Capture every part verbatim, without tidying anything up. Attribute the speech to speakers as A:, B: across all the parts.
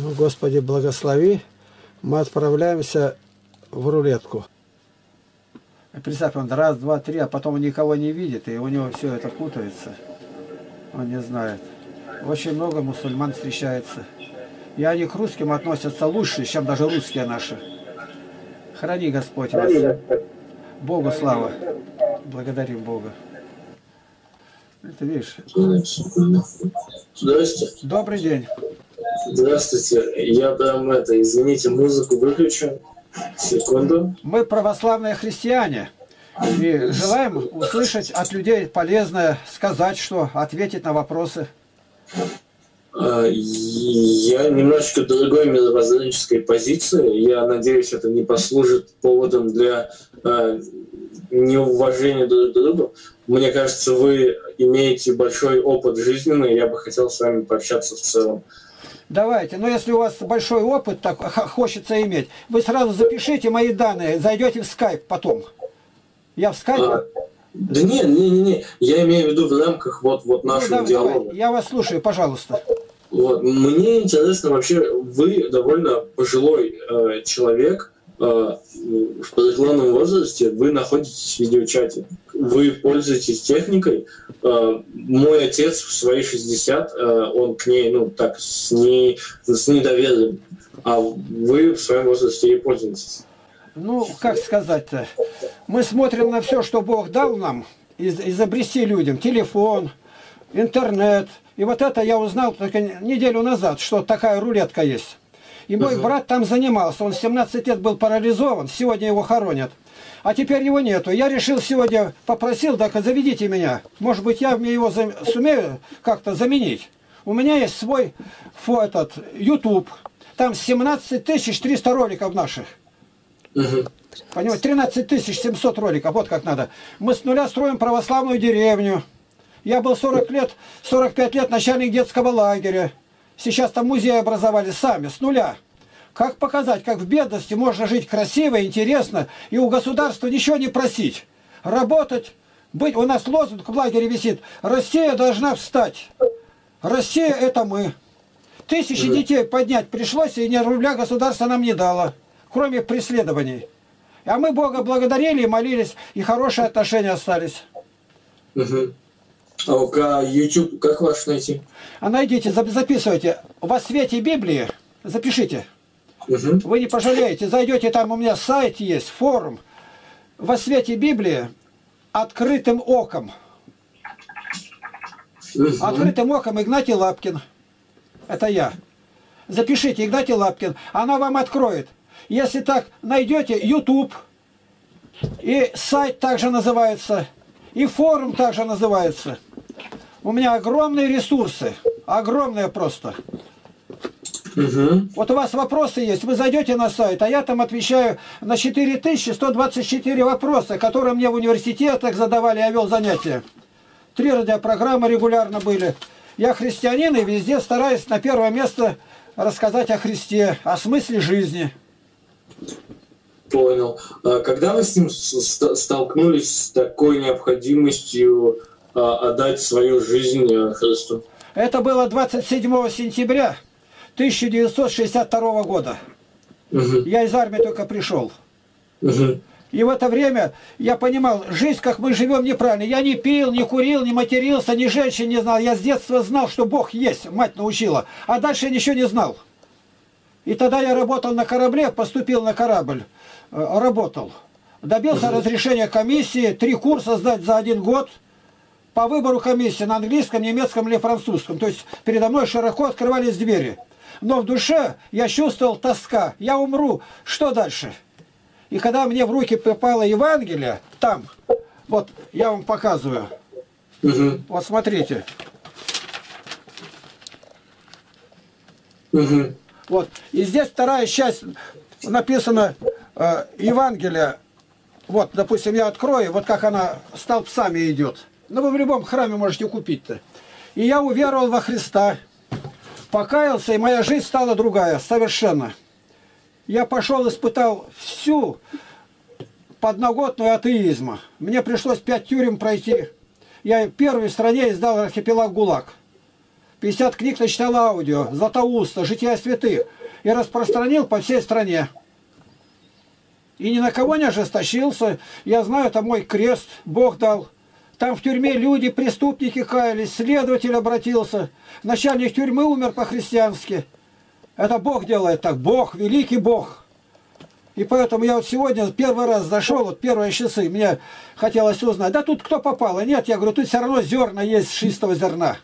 A: Господи, благослови. Мы отправляемся в рулетку. Представь, он раз, два, три, а потом он никого не видит, и у него все это путается. Он не знает. Очень много мусульман встречается. И они к русским относятся лучше, чем даже русские наши. Храни Господь вас. Богу слава. Благодарим Бога. Это видишь?
B: Здравствуйте.
A: Добрый день.
B: Здравствуйте. Я прям это, извините, музыку выключу. Секунду.
A: Мы православные христиане. И желаем услышать от людей полезное, сказать что, ответить на вопросы.
B: Я немножечко другой мировоззренческой позиции. Я надеюсь, это не послужит поводом для э, неуважения друг к другу. Мне кажется, вы имеете большой опыт жизненный, я бы хотел с вами пообщаться в целом.
A: Давайте, но если у вас большой опыт так хочется иметь, вы сразу запишите мои данные, зайдете в скайп потом. Я в скайпе.
B: А, да не, не, не, не. Я имею в виду в рамках вот, вот нашего
A: ну,
B: диалога.
A: Давай, я вас слушаю, пожалуйста.
B: Вот. Мне интересно вообще, вы довольно пожилой э, человек, э, в преклонном возрасте, вы находитесь в видеочате, вы пользуетесь техникой. Э, мой отец в свои шестьдесят, э, он к ней, ну так, с, не, с недоверием, а вы в своем возрасте ей пользуетесь.
A: Ну, как сказать-то, мы смотрим на все, что Бог дал нам, из, изобрести людям, телефон, интернет. И вот это я узнал только неделю назад, что такая рулетка есть. И мой uh-huh. брат там занимался, он в семнадцать лет был парализован, сегодня его хоронят. А теперь его нету. Я решил сегодня, попросил, так заведите меня. Может быть, я его зам... сумею как-то заменить. У меня есть свой фо, этот, YouTube, там семнадцать тысяч триста роликов наших. Uh-huh. Понимаете, тринадцать тысяч семьсот роликов, вот как надо. Мы с нуля строим православную деревню. Я был сорок лет, сорок пять лет начальник детского лагеря. Сейчас там музей образовали сами, с нуля. Как показать, как в бедности можно жить красиво, интересно, и у государства ничего не просить. Работать, быть. У нас лозунг в лагере висит: Россия должна встать. Россия — это мы. Тысячи детей поднять пришлось, и ни рубля государство нам не дало, кроме преследований. А мы Бога благодарили и молились, и хорошие отношения остались.
B: Угу. А YouTube как ваш найти?
A: А найдите, записывайте. Во свете Библии, запишите. Угу. Вы не пожалеете. Зайдете, там у меня сайт есть, форум. Во свете Библии открытым оком. Угу. Открытым оком Игнатий Лапкин. Это я. Запишите, Игнатий Лапкин. Она вам откроет. Если так найдете, YouTube. И сайт также называется. И форум также называется. У меня огромные ресурсы. Огромные просто. Угу. Вот у вас вопросы есть. Вы зайдете на сайт, а я там отвечаю на четыре тысячи сто двадцать четыре вопроса, которые мне в университетах задавали, я вел занятия. Три радиопрограммы регулярно были. Я христианин и везде стараюсь на первое место рассказать о Христе, о смысле жизни.
B: Понял. Когда вы с ним столкнулись с такой необходимостью отдать свою жизнь Христу?
A: Это было двадцать седьмого сентября тысяча девятьсот шестьдесят второго года. Угу. Я из армии только пришел. Угу. И в это время я понимал, жизнь, как мы живем, неправильно. Я не пил, не курил, не матерился, ни женщин не знал. Я с детства знал, что Бог есть, мать научила. А дальше я ничего не знал. И тогда я работал на корабле, поступил на корабль, работал. Добился угу. разрешения комиссии, три курса сдать за один год по выбору комиссии на английском, немецком или французском. То есть передо мной широко открывались двери. Но в душе я чувствовал тоска. Я умру. Что дальше? И когда мне в руки попало Евангелие, там, вот я вам показываю. Угу. Вот смотрите. Угу. Вот. И здесь вторая часть написано э, Евангелие. Вот, допустим, я открою, вот как она столбцами идет. Ну, вы в любом храме можете купить-то. И я уверовал во Христа, покаялся, и моя жизнь стала другая, совершенно. Я пошел, испытал всю подноготную атеизма. Мне пришлось пять тюрем пройти. Я первый в стране издал архипелаг ГУЛАГ. пятьдесят книг начитал аудио, Златоуста, Жития святых. И распространил по всей стране. И ни на кого не ожесточился. Я знаю, это мой крест, Бог дал. Там в тюрьме люди, преступники каялись, следователь обратился. Начальник тюрьмы умер по-христиански. Это Бог делает так. Бог, великий Бог. И поэтому я вот сегодня первый раз зашел, вот первые часы, мне хотелось узнать, да тут кто попало? Нет, я говорю, тут все равно зерна есть чистого зерна.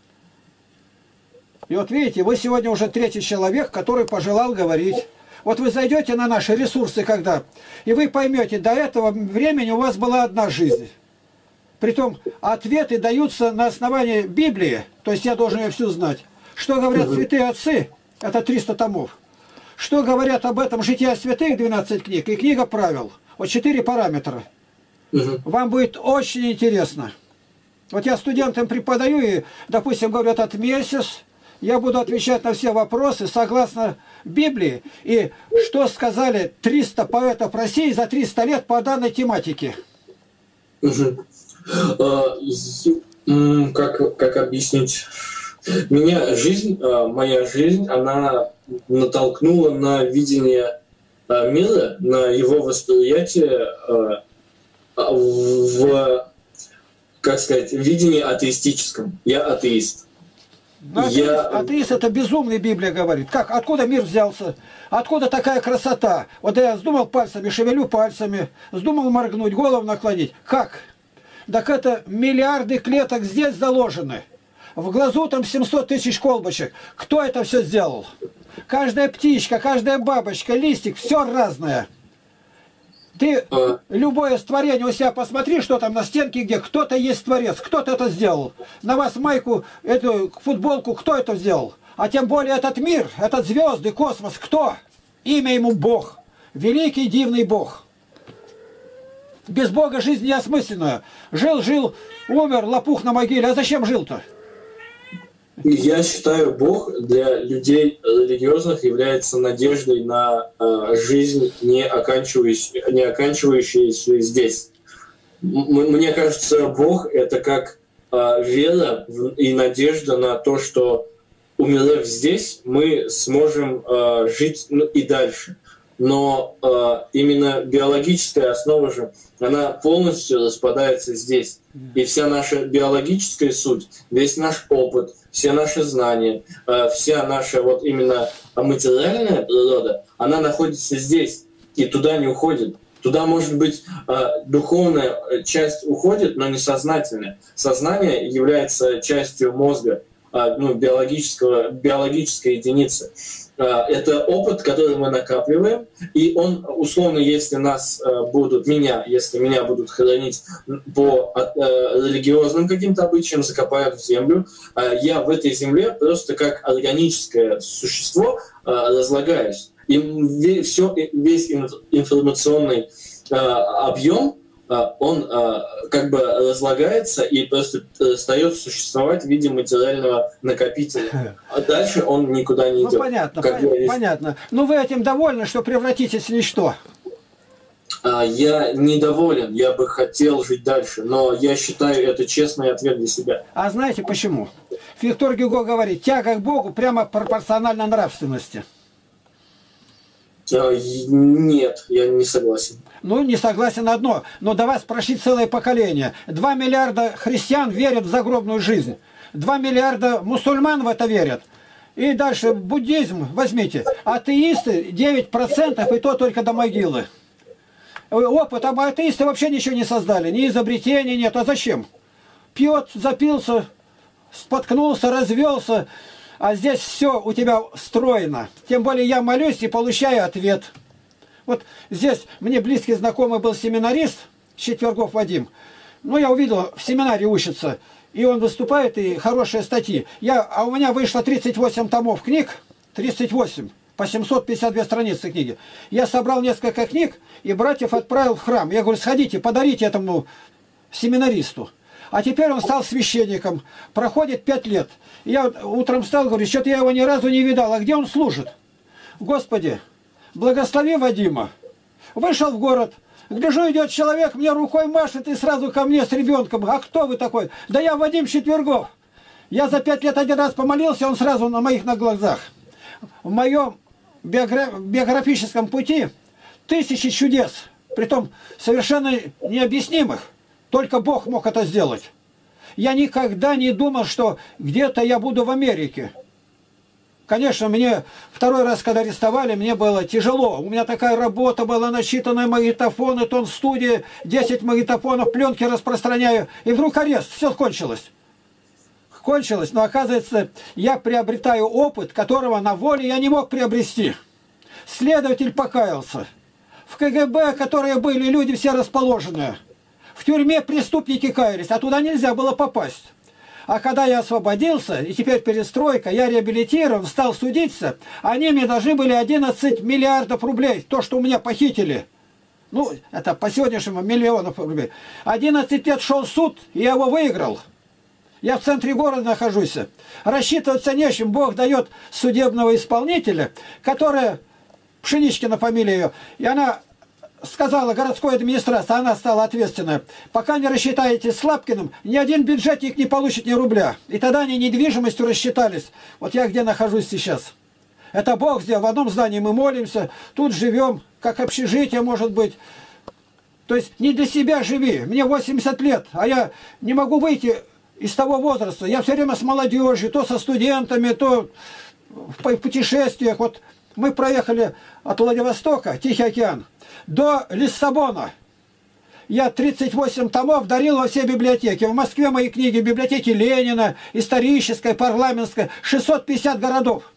A: И вот видите, вы сегодня уже третий человек, который пожелал говорить. Вот вы зайдете на наши ресурсы когда, и вы поймете, до этого времени у вас была одна жизнь. Притом ответы даются на основании Библии, то есть я должен ее всю знать. Что говорят святые отцы, это триста томов. Что говорят об этом Жития святых, двенадцать книг, и книга правил. Вот четыре параметра. Вам будет очень интересно. Вот я студентам преподаю, и, допустим, говорю, этот месяц я буду отвечать на все вопросы согласно Библии. И что сказали триста поэтов России за триста лет по данной тематике.
B: Как, как объяснить? Меня жизнь, моя жизнь, она натолкнула на видение мира, на его восприятие в, как сказать, видении атеистическом. Я атеист.
A: Но атеист, я... атеист это безумный, Библия говорит. Как? Откуда мир взялся? Откуда такая красота? Вот я вздумал пальцами, шевелю пальцами, вздумал моргнуть, голову наклонить. Как? Так это миллиарды клеток здесь заложены. В глазу там семьсот тысяч колбочек. Кто это все сделал? Каждая птичка, каждая бабочка, листик, все разное. Ты любое творение у себя посмотри, что там на стенке, где кто-то есть творец, кто-то это сделал. На вас майку, эту футболку, кто это сделал? А тем более этот мир, этот звезды, космос, кто? Имя ему Бог. Великий, дивный Бог. Без Бога жизнь неосмысленная. Жил-жил, умер, лопух на могиле. А зачем жил-то?
B: Я считаю, Бог для людей религиозных является надеждой на э, жизнь, не оканчивающуюся, не оканчивающуюся здесь. М мне кажется, Бог — это как э, вера и надежда на то, что, умерев здесь, мы сможем э, жить, ну, и дальше. Но э, именно биологическая основа же, она полностью распадается здесь. И вся наша биологическая суть, весь наш опыт, все наши знания, э, вся наша вот именно материальная природа, она находится здесь и туда не уходит. Туда, может быть, э, духовная часть уходит, но не сознательная. Сознание является частью мозга, э, ну, биологического, биологической единицы. Это опыт, который мы накапливаем, и он, условно, если нас будут, меня, если меня будут хоронить по религиозным каким-то обычаям, закопают в землю, я в этой земле просто как органическое существо разлагаюсь. И все, весь информационный объем, он как бы разлагается и просто перестает существовать в виде материального накопителя. А дальше он никуда не идет.
A: Ну, понятно, по понятно. Ну, вы этим довольны, что превратитесь в ничто?
B: Я недоволен, я бы хотел жить дальше, но я считаю это честный ответ для себя.
A: А знаете почему? Виктор Гюго говорит, тяга к Богу прямо пропорциональна нравственности.
B: Нет, я не согласен.
A: Ну, не согласен на одно, но до вас прошли целое поколение. Два миллиарда христиан верят в загробную жизнь. Два миллиарда мусульман в это верят. И дальше буддизм возьмите. Атеисты девять процентов, и то только до могилы. Опыт, а атеисты вообще ничего не создали. Ни изобретений нет. А зачем? Пьет, запился, споткнулся, развелся. А здесь все у тебя встроено. Тем более я молюсь и получаю ответ. Вот здесь мне близкий знакомый был семинарист, Четвергов Вадим. Ну, я увидел, в семинаре учится. И он выступает, и хорошие статьи. Я, а у меня вышло тридцать восемь томов книг. тридцать восемь. По семьсот пятьдесят две страницы книги. Я собрал несколько книг и братьев отправил в храм. Я говорю, сходите, подарите этому семинаристу. А теперь он стал священником. Проходит пять лет. И я утром встал, говорю, что-то я его ни разу не видал. А где он служит? Господи, благослови Вадима. Вышел в город. Гляжу, идет человек, мне рукой машет и сразу ко мне с ребенком. А кто вы такой? Да я Вадим Четвергов. Я за пять лет один раз помолился, он сразу на моих на глазах. В моем биографическом пути тысячи чудес, притом совершенно необъяснимых. Только Бог мог это сделать. Я никогда не думал, что где-то я буду в Америке. Конечно, мне второй раз, когда арестовали, мне было тяжело. У меня такая работа была, насчитанная магнитофоны, тон в студии, десять магнитофонов, пленки распространяю. И вдруг арест, все кончилось. Кончилось, но оказывается, я приобретаю опыт, которого на воле я не мог приобрести. Следователь покаялся. В КГБ, которые были, люди все расположенные. В тюрьме преступники каялись, а туда нельзя было попасть. А когда я освободился, и теперь перестройка, я реабилитирован, стал судиться, они мне должны были одиннадцать миллиардов рублей, то, что у меня похитили. Ну, это по сегодняшнему миллионов рублей. одиннадцать лет шел суд, и я его выиграл. Я в центре города нахожусь. Рассчитываться не с чем. Бог дает судебного исполнителя, которая, Пшеничкина фамилия ее, и она сказала, городской администрации, она стала ответственная, пока не рассчитаете с Лапкиным, ни один бюджетник не получит ни рубля. И тогда они недвижимостью рассчитались. Вот я где нахожусь сейчас. Это Бог сделал. В одном здании мы молимся, тут живем, как общежитие может быть. То есть не для себя живи. Мне восемьдесят лет, а я не могу выйти из того возраста. Я все время с молодежью, то со студентами, то в путешествиях. Вот мы проехали от Владивостока, Тихий океан, до Лиссабона. Я тридцать восемь томов дарил во все библиотеки. В Москве мои книги, библиотеки Ленина, историческая, парламентская, шестьсот пятьдесят городов.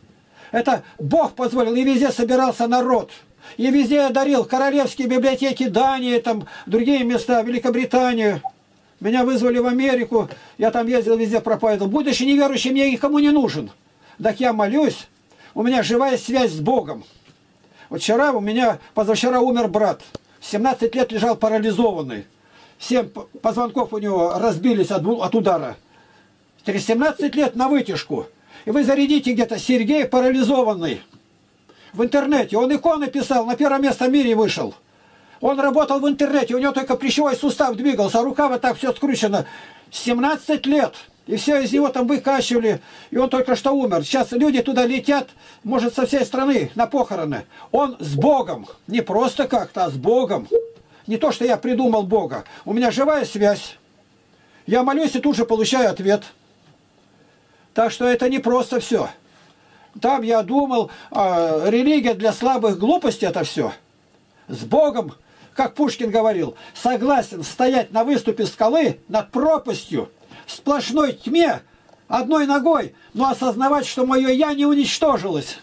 A: Это Бог позволил, и везде собирался народ. И везде я дарил королевские библиотеки Дании, там другие места, Великобританию. Меня вызвали в Америку, я там ездил, везде проповедовал. Будучи неверующим, я никому не нужен. Так я молюсь, у меня живая связь с Богом. Вот вчера у меня, позавчера умер брат. семнадцать лет лежал парализованный. Семь позвонков у него разбились от, от удара. Через семнадцать лет на вытяжку. И вы зарядите где-то Сергей парализованный. В интернете. Он иконы писал, на первое место в мире вышел. Он работал в интернете, у него только плечевой сустав двигался, а рука вот так все скручена. семнадцать лет. И все из него там выкачивали, и он только что умер. Сейчас люди туда летят, может, со всей страны на похороны. Он с Богом. Не просто как-то, а с Богом. Не то, что я придумал Бога. У меня живая связь. Я молюсь и тут же получаю ответ. Так что это не просто все. Там я думал, а, религия для слабых, глупости это все. С Богом, как Пушкин говорил, согласен стоять на выступе скалы над пропастью, в сплошной тьме, одной ногой, но осознавать, что мое «я» не уничтожилось.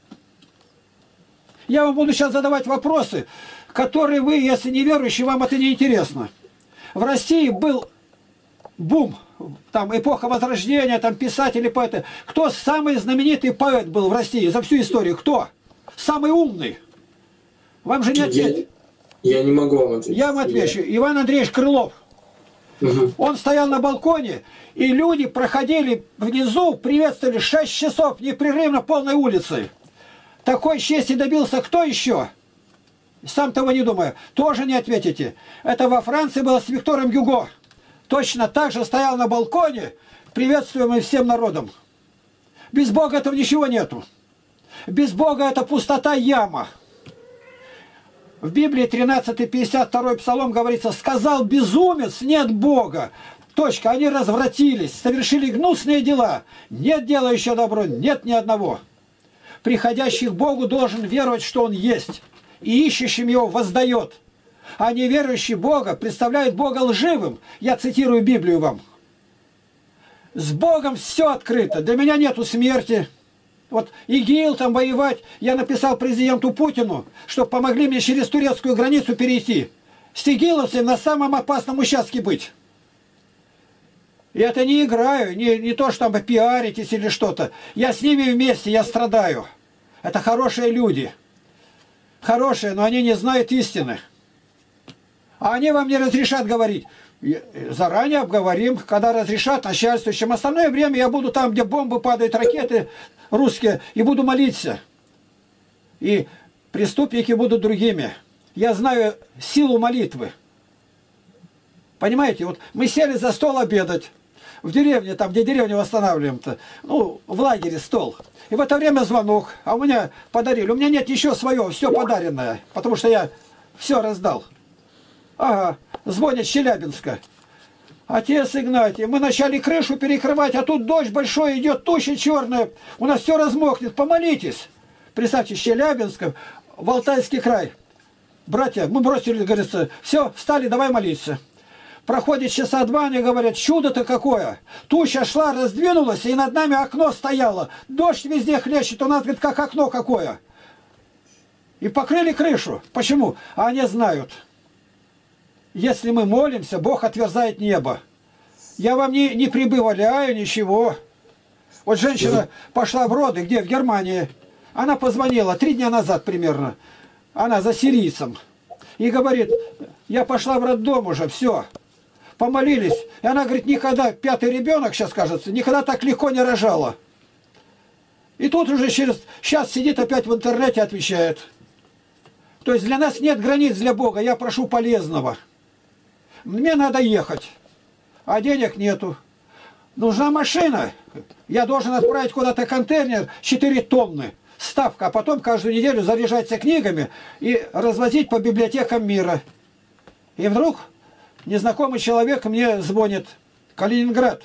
A: Я вам буду сейчас задавать вопросы, которые вы, если не верующие, вам это не интересно. В России был бум, там эпоха Возрождения, там писатели, поэты. Кто самый знаменитый поэт был в России за всю историю? Кто? Самый умный? Вам же не ответить.
B: Я, я не могу вам ответить.
A: Я вам отвечу. Я... Иван Андреевич Крылов. Угу. Он стоял на балконе, и люди проходили внизу, приветствовали шесть часов непрерывно полной улицей. Такой чести добился кто еще? Сам того не думаю. Тоже не ответите. Это во Франции было с Виктором Гюго. Точно так же стоял на балконе, приветствуемый всем народом. Без Бога этого ничего нету. Без Бога это пустота, яма. В Библии тринадцатый пятьдесят второй псалом говорится: «Сказал безумец, нет Бога». Точка. Они развратились, совершили гнусные дела. Нет делающего добро, нет ни одного. Приходящий к Богу должен веровать, что Он есть, и ищущим Его воздает. А неверующий Бога представляет Бога лживым. Я цитирую Библию вам. С Богом все открыто. Для меня нету смерти. Вот ИГИЛ там воевать, я написал президенту Путину, чтобы помогли мне через турецкую границу перейти. С игиловцем на самом опасном участке быть. И это не играю, не, не то, что там пиаритесь или что-то. Я с ними вместе, я страдаю. Это хорошие люди. Хорошие, но они не знают истины. А они вам не разрешат говорить. Заранее обговорим, когда разрешат начальствующим. Остальное время я буду там, где бомбы падают, ракеты русские, и буду молиться. И преступники будут другими. Я знаю силу молитвы. Понимаете, вот мы сели за стол обедать. в деревне, там, где деревню восстанавливаем-то, ну, в лагере стол. И в это время звонок, а у меня подарили. У меня нет еще своего, все подаренное, потому что я все раздал. Ага, звонит с Челябинска. Отец Игнатий, мы начали крышу перекрывать, а тут дождь большой идет, туча черная, у нас все размокнет, помолитесь. Представьте, с Челябинска в Алтайский край. Братья, мы бросили, говорится, все, встали, давай молиться. Проходит часа два, они говорят, чудо-то какое. Туча шла, раздвинулась, и над нами окно стояло. Дождь везде хлещет, у нас, говорит, как окно какое. И покрыли крышу. Почему? А они знают. Если мы молимся, Бог отверзает небо. Я вам не, не прибавляю ничего. Вот женщина пошла в роды, где? В Германии. Она позвонила три дня назад примерно. Она за сирийцем. И говорит, я пошла в роддом уже, все. Помолились. И она говорит, никогда, пятый ребенок, сейчас кажется, никогда так легко не рожала. И тут уже через... Сейчас сидит опять в интернете, отвечает. То есть для нас нет границ для Бога. Я прошу полезного. Мне надо ехать. А денег нету. Нужна машина. Я должен отправить куда-то контейнер четыре тонны. Ставка. А потом каждую неделю заряжаться книгами и развозить по библиотекам мира. И вдруг незнакомый человек мне звонит. Калининград.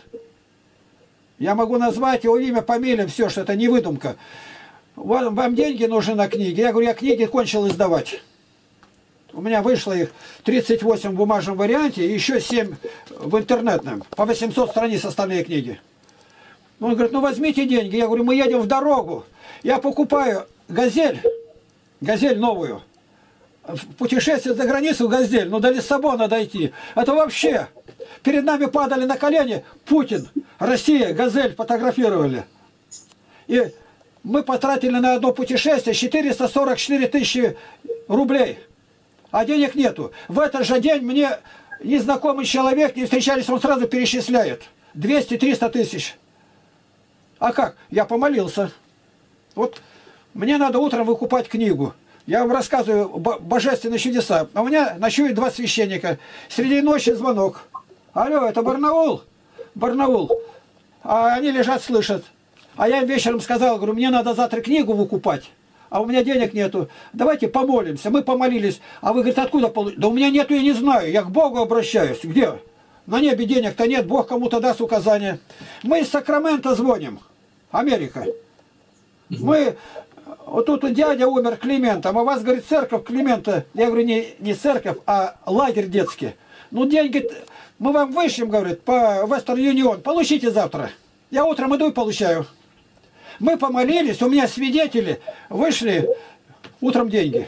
A: Я могу назвать его имя, фамилия, все, что это не выдумка. Вам, вам деньги нужны на книги? Я говорю, я книги кончил издавать. У меня вышло их тридцать восемь в бумажном варианте и еще семь в интернетном. По восемьсот страниц остальные книги. Он говорит, ну возьмите деньги. Я говорю, мы едем в дорогу. Я покупаю «Газель», «Газель» новую. В путешествие за границу «Газель», ну до Лиссабона дойти. Это вообще. Перед нами падали на колени Путин, Россия, «Газель» фотографировали. И мы потратили на одно путешествие четыреста сорок четыре тысячи рублей. А денег нету. В этот же день мне незнакомый человек, не встречались, он сразу перечисляет. двести-триста тысяч. А как? Я помолился. Вот мне надо утром выкупать книгу. Я вам рассказываю божественные чудеса. А у меня ночуют два священника. Среди ночи звонок. Алло, это Барнаул? Барнаул. А они лежат, слышат. А я им вечером сказал, говорю, мне надо завтра книгу выкупать. А у меня денег нету. Давайте помолимся. Мы помолились. А вы, говорите, откуда получили? Да у меня нету, я не знаю. Я к Богу обращаюсь. Где? На небе денег-то нет. Бог кому-то даст указания. Мы из Сакрамента звоним. Америка. Мы... Вот тут дядя умер Климентом. А у вас, говорит, церковь Климента. Я говорю, не, не церковь, а лагерь детский. Ну, деньги мы вам вышлем, говорит, по Western Union. Получите завтра. Я утром иду и получаю. Мы помолились, у меня свидетели вышли, утром деньги.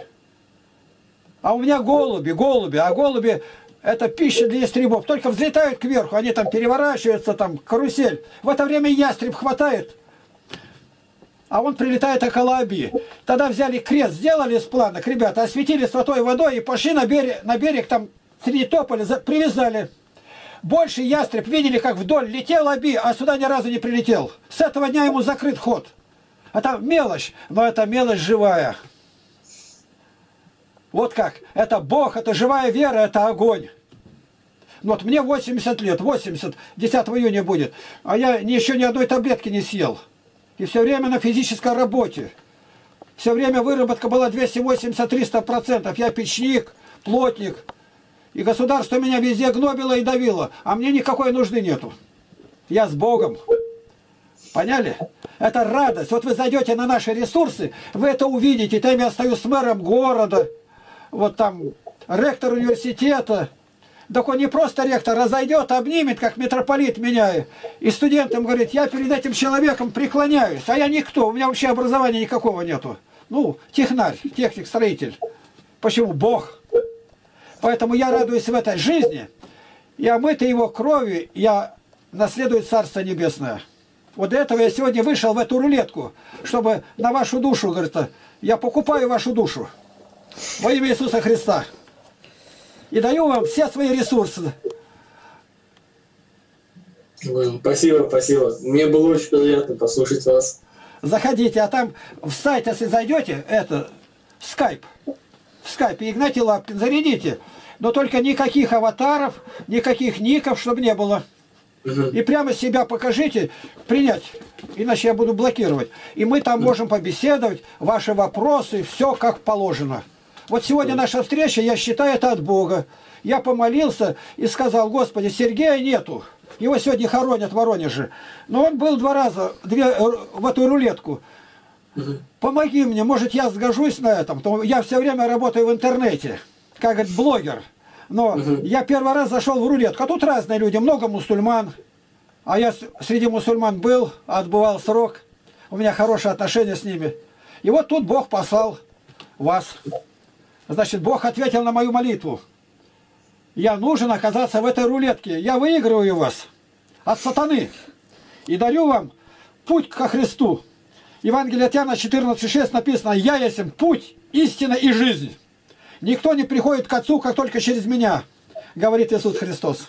A: А у меня голуби, голуби, а голуби это пища для ястребов. Только взлетают кверху, они там переворачиваются, там карусель. В это время ястреб хватает, а он прилетает около Аби. Тогда взяли крест, сделали из планок, ребята, осветили святой водой и пошли на берег, на берег там среди тополя, привязали. Больше ястреб видели, как вдоль летел Аби, а сюда ни разу не прилетел. С этого дня ему закрыт ход. Это мелочь, но это мелочь живая. Вот как. Это Бог, это живая вера, это огонь. Вот мне восемьдесят лет, восемьдесят, десятого июня будет. А я еще ни одной таблетки не съел. И все время на физической работе. Все время выработка была двести восемьдесят — триста процентов. Я печник, плотник. И государство меня везде гнобило и давило. А мне никакой нужды нету. Я с Богом. Поняли? Это радость. Вот вы зайдете на наши ресурсы, вы это увидите. Там я стою с мэром города. Вот там ректор университета. Так он не просто ректор, а зайдет, обнимет, как митрополит меня. И студентам говорит, я перед этим человеком преклоняюсь. А я никто. У меня вообще образования никакого нету. Ну, технарь, техник, строитель. Почему? Бог. Поэтому я радуюсь в этой жизни, я омытый его кровью, я наследую Царство Небесное. Вот для этого я сегодня вышел в эту рулетку, чтобы на вашу душу, говорит, я покупаю вашу душу во имя Иисуса Христа. И даю вам все свои ресурсы.
B: Спасибо, спасибо. Мне было очень приятно послушать вас.
A: Заходите, а там в сайт, если зайдете, это, скайп. В скайпе Игнатий Лапкин, зарядите. Но только никаких аватаров, никаких ников, чтобы не было.
B: Угу.
A: И прямо себя покажите, принять, иначе я буду блокировать. И мы там можем побеседовать, ваши вопросы, все как положено. Вот сегодня наша встреча, я считаю, это от Бога. Я помолился и сказал: Господи, Сергея нету. Его сегодня хоронят в Воронеже. Но он был два раза две, в эту рулетку. Помоги мне, может, я сгожусь на этом. Я все время работаю в интернете, как говорит, блогер. Но угу. я первый раз зашел в рулетку. А тут разные люди, много мусульман. А я среди мусульман был, отбывал срок. У меня хорошие отношения с ними. И вот тут Бог послал вас. Значит, Бог ответил на мою молитву. Я нужен оказаться в этой рулетке. Я выигрываю вас от сатаны. И дарю вам путь ко Христу. Евангелие от Иоанна четырнадцать шесть написано: «Я есть путь, истина и жизнь. Никто не приходит к Отцу, как только через меня», говорит Иисус Христос.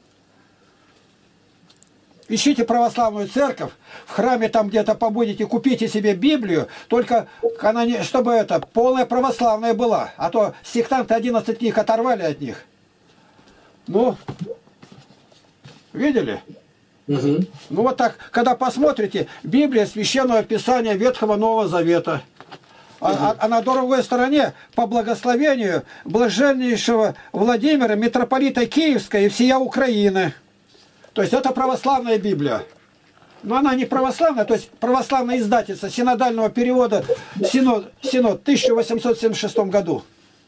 A: Ищите православную церковь, в храме там где-то побудете, купите себе Библию, только она не, чтобы это полная православная была, а то сектанты одиннадцать книг оторвали от них. Ну, видели? Угу. Ну вот так, когда посмотрите, Библия, Священное Писание Ветхого Нового Завета. А, а на другой стороне, по благословению блаженнейшего Владимира, митрополита Киевской и всея Украины. То есть это православная Библия. Но она не православная, то есть православная издательство синодального перевода Синод, Синод в тысяча восемьсот семьдесят шестом году.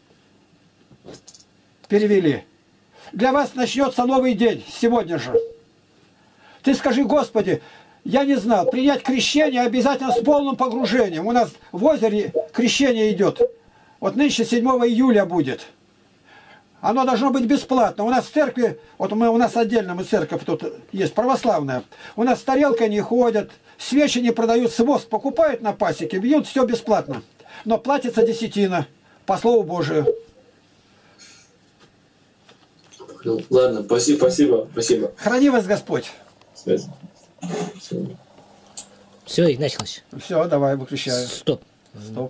A: Перевели. Для вас начнется новый день сегодня же. Ты скажи: Господи, я не знал, принять крещение обязательно с полным погружением. У нас в озере крещение идет. Вот нынче седьмого июля будет. Оно должно быть бесплатно. У нас в церкви, вот мы, у нас отдельно мы церковь тут есть, православная. У нас с тарелкой не ходят, свечи не продают, воск покупают на пасеке, бьют, все бесплатно. Но платится десятина, по слову Божию.
B: Ну, ладно, спасибо, спасибо, спасибо.
A: Храни вас Господь.
B: Связь.
C: Все, Игнатий Иванович.
A: Все, давай, выключаю.
C: Стоп.
A: Стоп.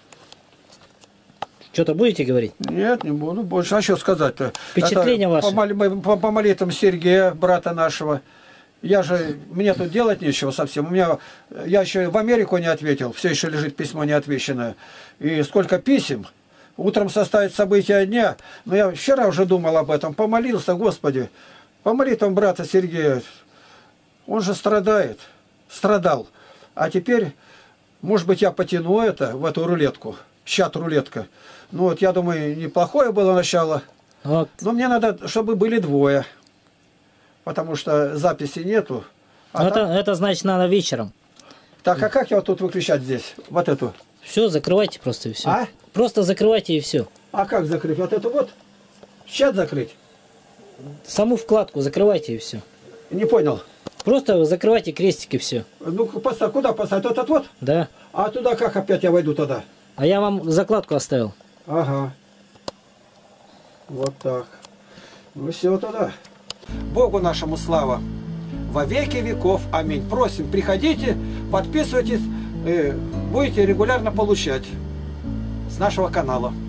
C: Что-то будете говорить?
A: Нет, не буду больше. А что сказать-то?
C: Впечатление ваше?
A: По, мол, по, по молитвам Сергея, брата нашего. Я же, мне тут делать нечего совсем. У меня, я еще в Америку не ответил. Все еще лежит письмо неотвеченное. И сколько писем. Утром составить события дня. Но я вчера уже думал об этом. Помолился, Господи. По молитвам брата Сергея. Он же страдает. Страдал. А теперь, может быть, я потяну это, в эту рулетку. Чат-рулетка. Ну вот, я думаю, неплохое было начало.
C: Вот.
A: Но мне надо, чтобы были двое. Потому что записи нету. А
C: это,
A: там...
C: это значит, надо вечером.
A: Так, а как я вот тут выключать здесь? Вот эту?
C: Все, закрывайте просто и все.
A: А?
C: Просто закрывайте и все.
A: А как закрыть? Вот эту вот? Чат закрыть?
C: Саму вкладку закрывайте и все.
A: Не понял.
C: Просто закрывайте крестики, все.
A: Ну, поставь, куда поставить? Этот вот?
C: Да.
A: А туда как опять я войду тогда?
C: А я вам закладку оставил.
A: Ага. Вот так. Ну все тогда. Богу нашему слава. Во веки веков. Аминь. Просим, приходите, подписывайтесь, будете регулярно получать с нашего канала.